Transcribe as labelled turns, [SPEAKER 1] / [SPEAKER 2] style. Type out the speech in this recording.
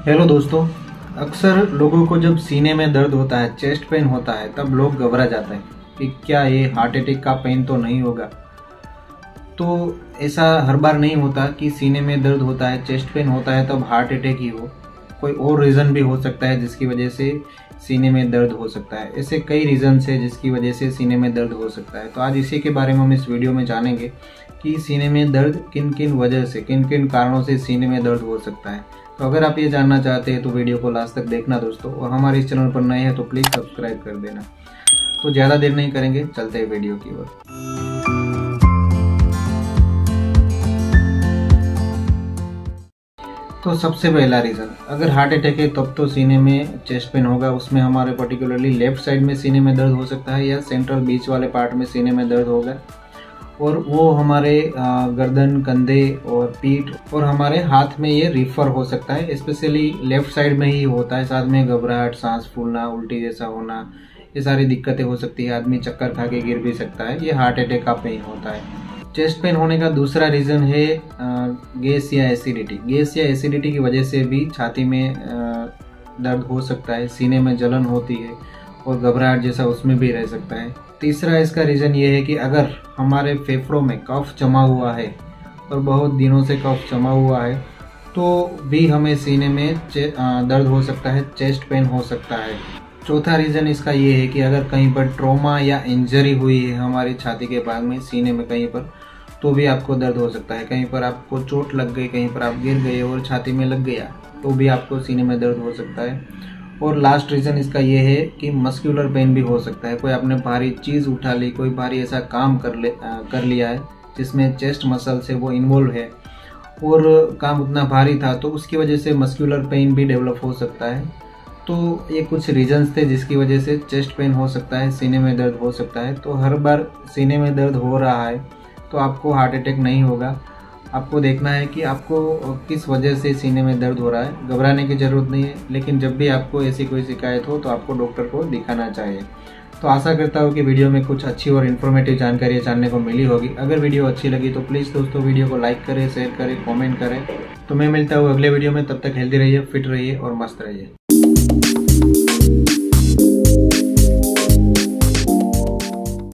[SPEAKER 1] Hello दोस्तों। अक्सर लोगों को जब सीने में दर्द होता है, चेस्ट पेन होता है, तब लोग घबरा जाते हैं कि क्या ये हार्ट अटैक का पेन तो नहीं होगा। तो ऐसा हर बार नहीं होता कि सीने में दर्द होता है, चेस्ट पेन होता है तब हार्ट अटैक ही हो। कोई और रीज़न भी हो सकता है जिसकी वजह से सीने में दर्द हो सकता है। ऐसे कई रीज़न्स है जिसकी वजह से सीने में दर्द हो सकता है। तो आज इसी के बारे में हम इस वीडियो में जानेंगे कि सीने में दर्द किन किन वजह से, किन किन कारणों से सीने में दर्द हो सकता है। तो अगर आप ये जानना चाहते हैं तो वीडियो को लास्ट तक देखना दोस्तों, और हमारे इस चैनल पर नए हैं तो प्लीज़ सब्सक्राइब कर देना। तो ज़्यादा देर नहीं करेंगे, चलते हैं वीडियो की ओर। तो सबसे पहला रीज़न, अगर हार्ट अटैक है तब तो सीने में चेस्ट पेन होगा। उसमें हमारे पर्टिकुलरली लेफ्ट साइड में सीने में दर्द हो सकता है या सेंट्रल बीच वाले पार्ट में सीने में दर्द होगा, और वो हमारे गर्दन, कंधे और पीठ और हमारे हाथ में ये रिफर हो सकता है। स्पेशली लेफ्ट साइड में ही होता है। साथ में घबराहट, सांस फूलना, उल्टी जैसा होना, ये सारी दिक्कतें हो सकती है। आदमी चक्कर खा के गिर भी सकता है। ये हार्ट अटैक का पेन होता है। चेस्ट पेन होने का दूसरा रीज़न है गैस या एसिडिटी। गैस या एसिडिटी की वजह से भी छाती में दर्द हो सकता है, सीने में जलन होती है और घबराहट जैसा उसमें भी रह सकता है। तीसरा इसका रीज़न ये है कि अगर हमारे फेफड़ों में कफ जमा हुआ है और बहुत दिनों से कफ जमा हुआ है तो भी हमें सीने में दर्द हो सकता है, चेस्ट पेन हो सकता है। चौथा रीज़न इसका ये है कि अगर कहीं पर ट्रॉमा या इंजरी हुई है हमारी छाती के भाग में, सीने में कहीं पर, तो भी आपको दर्द हो सकता है। कहीं पर आपको चोट लग गई, कहीं पर आप गिर गए और छाती में लग गया तो भी आपको सीने में दर्द हो सकता है। और लास्ट रीज़न इसका ये है कि मस्कुलर पेन भी हो सकता है। कोई आपने भारी चीज़ उठा ली, कोई भारी ऐसा काम कर लिया है जिसमें चेस्ट मसल से वो इन्वॉल्व है और काम उतना भारी था, तो उसकी वजह से मस्कुलर पेन भी डेवलप हो सकता है। तो ये कुछ रीजंस थे जिसकी वजह से चेस्ट पेन हो सकता है, सीने में दर्द हो सकता है। तो हर बार सीने में दर्द हो रहा है तो आपको हार्ट अटैक नहीं होगा। आपको देखना है कि आपको किस वजह से सीने में दर्द हो रहा है। घबराने की ज़रूरत नहीं है, लेकिन जब भी आपको ऐसी कोई शिकायत हो तो आपको डॉक्टर को दिखाना चाहिए। तो आशा करता हूँ कि वीडियो में कुछ अच्छी और इन्फॉर्मेटिव जानकारी जानने को मिली होगी। अगर वीडियो अच्छी लगी तो प्लीज़ दोस्तों वीडियो को लाइक करें, शेयर करें, कमेंट करें। तो मैं मिलता हूँ अगले वीडियो में। तब तक हेल्दी रहिए, फिट रहिए और मस्त रहिए।